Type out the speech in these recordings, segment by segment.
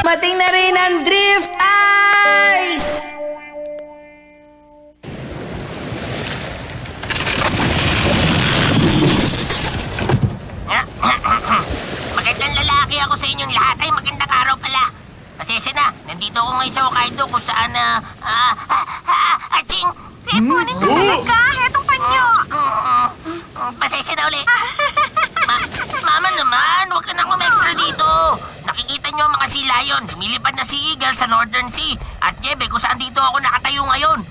Dumating na rin ang Drift Ice! Magandang lalaki ako sa inyong lahat. Ay, magandang araw pala. Pasensya na, nandito ako ngayon sa Hokkaido kung saan Aching! Seponin ka talaga! Etong panyo! Pasensya na uli. Mama naman, huwag ka na extra dito. Nakikita niyo ang mga sea lion. Lumilipad na sea eagle sa Northern Sea. At Jebe, kung saan dito ako nakatayo ngayon.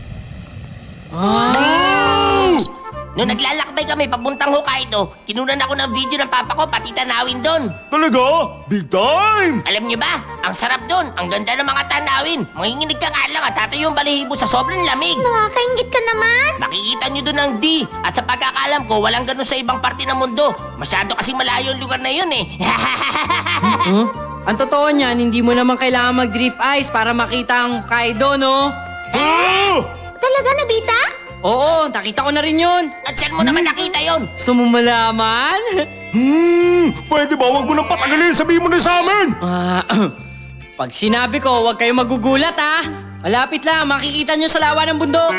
Noong naglalakbay kami papuntang Hokkaido, kinunan ako ng video ng papa ko pati tanawin doon. Talaga? Big time! Alam niyo ba, ang sarap doon. Ang ganda ng mga tanawin. Manginginig ka nga lang at tatayo yung balahibo sa sobrang lamig. Nakakaingit ka naman! Makikita niyo doon ang D. At sa pagkakalam ko, walang ganun sa ibang parte ng mundo. Masyado kasing malayo ang lugar na yun eh. Ang totoo niyan, hindi mo naman kailangan mag-drift ice para makita ang Hokkaido, no? Talaga, Nobita? Oo, nakita ko na rin yun. At saan mo naman nakita yon? Gusto mo malaman? Pwede ba? Huwag mo nang patagalin. Sabihin mo na sa amin. Pag sinabi ko, huwag kayong magugulat, ha? Malapit lang, makikita nyo sa lawa ng bundok.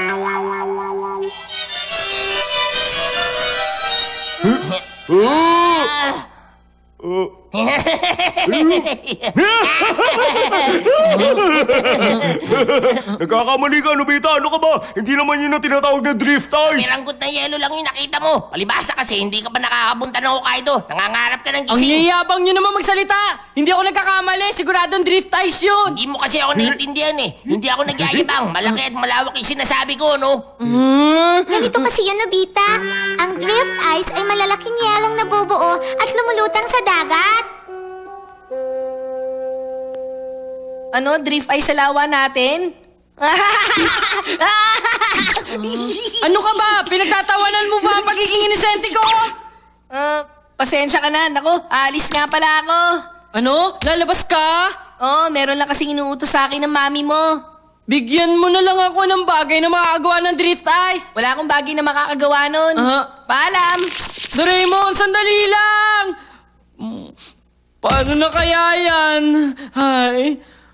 Nagkakamali ka, Nobita. Ano ka ba? Hindi naman yun ang tinatawag na drift ice. Piranggot na yelo lang yung nakita mo. Palibasa kasi hindi ka pa nakakapunta ng Hokkaido. Nangangarap ka ng Ang gising. yayabang nyo naman magsalita. Hindi ako nagkakamali. Siguradong drift ice yun. Hindi mo kasi ako naiintindihan eh. Hindi ako nagyayabang. Malaki at malawak yung sinasabi ko, no? Ganito kasi yan, Nobita. Ang drift ice ay malalaking yelong nabubuo at lumulutang sa dagat. Ano, drift ice sa lawa natin? Ano ka ba? Pinagtatawanan mo ba ang pagiging inisente ko? Pasensya ka na. Naku, alis nga pala ako. Ano? Lalabas ka? Oo, meron lang kasing inuutos sa akin ng mami mo. Bigyan mo na lang ako ng bagay na makakagawa ng drift ice. Wala akong bagay na makakagawa nun. Paalam. Doraemon, sandali lang. Paano na kaya yan? Ay.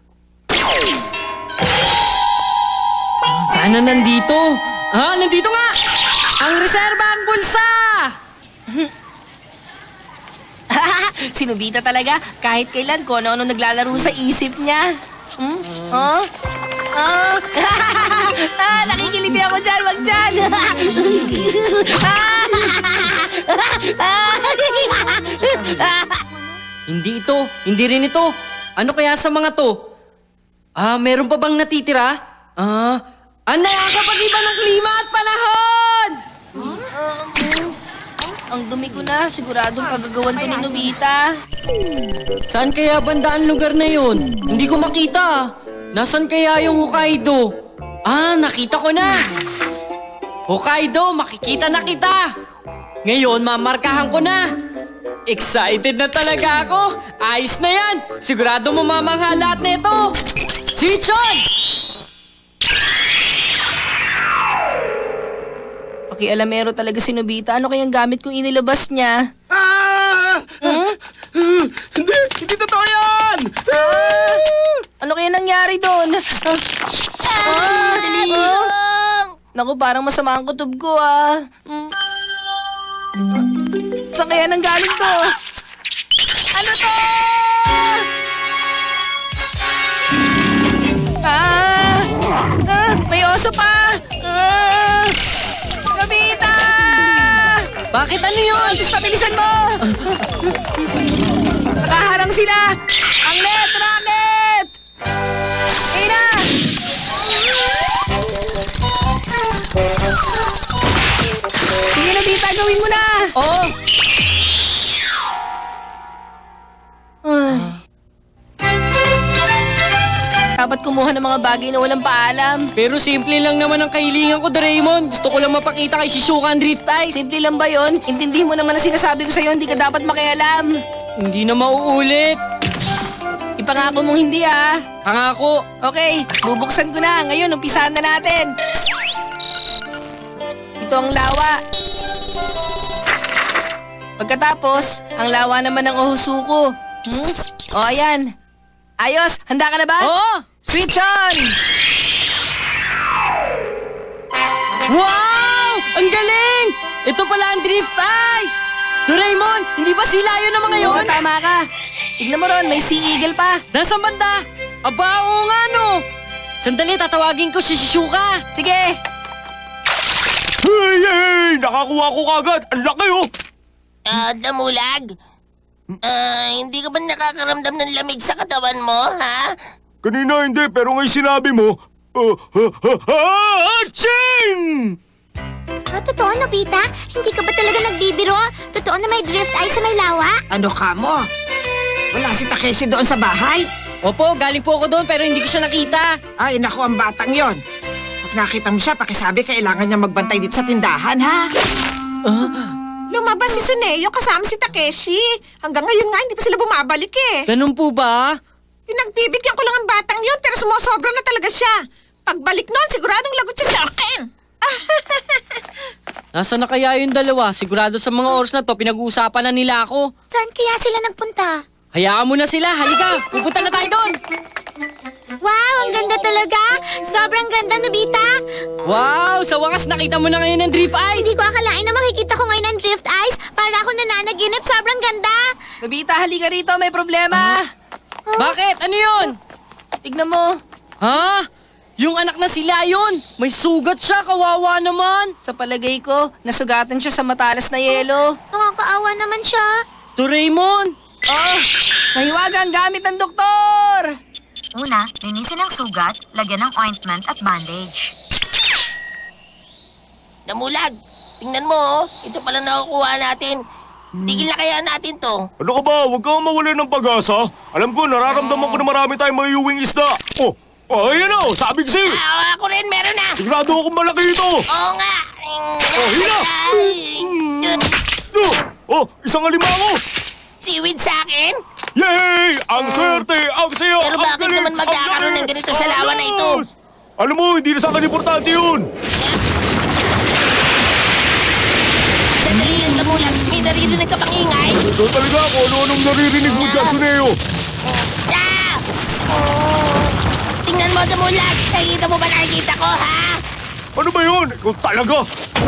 Sana nandito. Nandito nga. Ang reserba ang bulsa. Si Nobita talaga. Kahit kailan ko ano naglalaro sa isip niya. Nakikiliti ako dyan. Wag dyan. Hindi ito. Hindi rin ito. Ano kaya sa mga to? Meron pa bang natitira? Nakakapag-iba ng klima at panahon! Ang dumi ko na. Siguradong kagagawan ko ni Nobita. Saan kaya banda ang lugar na yun? Hindi ko makita. Nasaan kaya yung Hokkaido? Nakita ko na. Hokkaido, makikita na kita. Ngayon, mamarkahan ko na. Excited na talaga ako. Ayos na yan. Sigurado mamamangha lahat na ito. Switch on! Pakialamero talaga si Nobita. Ano kayang gamit kong inilabas niya? Hindi totoo yan! Ano kaya nangyari doon? Naku, parang masama ang kutob ko, Saan kaya nanggaling to? Ano to? May oso pa! Nobita! Bakit ano yun? Stabilisan mo! Nakaharang sila! Ang net! Rocket! Ayun na! Sige, Nobita, gawin mo na! Oo! Dapat kumuha ng mga bagay na walang paalam. Pero simple lang naman ang kahilingan ko, Doraemon. Gusto ko lang mapakita kay Shizuka ang drift ice. Simple lang ba yon? Intindihin mo naman ang sinasabi ko sa'yo, hindi ka dapat makialam. Hindi na mauulit. Ipangako mong hindi, Pangako. Okay, bubuksan ko na. Ngayon, umpisahan na natin. Ito ang lawa. Pagkatapos, ang lawa naman ng Ohusuko. O, ayan. Ayos, handa ka na ba? Oo! Switch on! Wow! Ang galing! Ito pala ang drift ice! Doraemon, hindi ba sila yun ang mga Oo, yun? tama ka. Tignan mo ron, may sea eagle pa. Nasaan banda? Aba, oo nga no! Sandali, tatawagin ko si Shizuka. Sige! Hey! Nakakuha ko kagad! Ang laki oh! Damulag? Hindi ka ba nakakaramdam ng lamig sa katawan mo, ha? Kanina hindi, pero ngayon sinabi mo... Aching! Totoo, Nobita? Hindi ka ba talaga nagbibiro? Totoo na may drift ice sa may lawa? Ano ka mo? Wala si Takeshi doon sa bahay? Opo, galing po ako doon pero hindi ko siya nakita. Ay, naku, ang batang yon. Pag nakita mo siya, pakisabi kailangan niya magbantay dito sa tindahan, ha? Lumabas si Suneo kasama si Takeshi. Hanggang ngayon nga, hindi pa sila bumabalik eh. Ganun po ba? Pinagbibigyan ko lang ang batang yon pero sumusobra na talaga siya. Pagbalik nun, siguradong lagot siya sa akin. Nasaan na kaya yung dalawa? Sigurado sa mga oras na to, pinag-uusapan na nila ako. Saan kaya sila nagpunta? Hayaan mo na sila, halika! Pupunta na tayo doon! Wow, ang ganda talaga! Sobrang ganda, Nobita! Wow! Sa wakas nakita mo na ngayon ang drift ice! Hindi ko akalain na makikita ko ngayon ang drift ice. Para ako nananaginip, sobrang ganda! Nobita, halika rito, may problema. Bakit? Ano yun? Tignan mo. Ha? Yung anak na sila yun! May sugat siya, kawawa naman! Sa palagay ko, nasugatan siya sa matalas na yelo. Nakakaawa naman siya. Doraemon! Oh, nahiwagan gamit ng doktor! Una, linisin ang sugat, lagyan ng ointment at bandage. Damulag, tingnan mo, oh. Ito pala nakukuha natin. Tigil na kaya natin to. Ano ka ba? Huwag kang mawala ng pag-asa. Alam ko, nararamdaman ko na marami tayong mayuwing isda. Oh, ayan o, sabi ko sa'yo. Ako rin, meron na. Sigurado akong malaki ito. Oo nga. hila! Isang alimango! Seaweed sa akin? Yay! Ang swerte! Ang saya! Pero ang bakit galing, naman magkakaroon ang ng ganito sa lawa na ito? ayos! Alam mo, hindi na sa akin importante yun! Sandali lang, Damulag. May naririnig ka bang ingay? Ito talaga ako ano-anong naririnig mo dyan, Suneo. Ah! Tingnan mo, Damulag. Nakikita mo ba nakikita ko, ha? Ano ba yun? Ikaw talaga!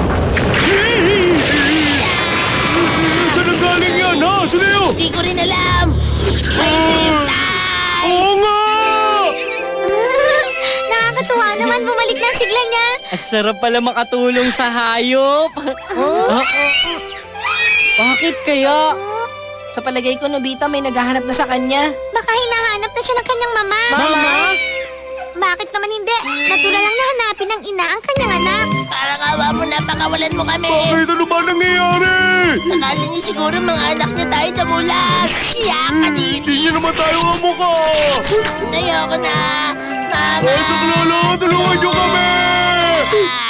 Saan ang galing yan, ha, Suneo? Hindi ko rin alam. May drift ice! Oo nga! Nakakatuwa naman, bumalik na ang sigla niya. Ang sarap pala makatulong sa hayop. Bakit kaya? Sa palagay ko, Nobita, may naghahanap na sa kanya. Baka hinahanap na siya ng kanyang mama. Mama? Bakit naman hindi? Natural lang na hanapin ng ina ang kanyang anak. Parang awa mo na, pakawalan mo kami. Bakit ano ba nangyayari? Akala niyo siguro mga anak niya tayo, Damulag. Iyak ka din. Hindi niyo naman tayo kamukha! Ayoko na. Mama. Ay, sa tulala, tulungan niyo kami! Ah!